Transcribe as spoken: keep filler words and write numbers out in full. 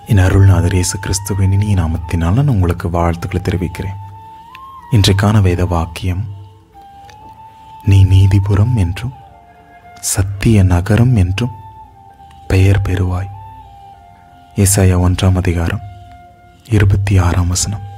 என் அருள்நாதர் இயேசு கிறிஸ்துவின் இனிய நாமத்தினால் நான் உங்களுக்கு வாழ்த்துக்களை தெரிவிக்கிறேன். இன்றைக்கான வேத வாக்கியம், நீ நீதிபுரம் என்றும் சத்திய நகரம் என்றும் பெயர் பெறுவாய். ஏசாயா ஒன்றாம் அதிகாரம் இருபத்தி ஆறாம் வசனம்.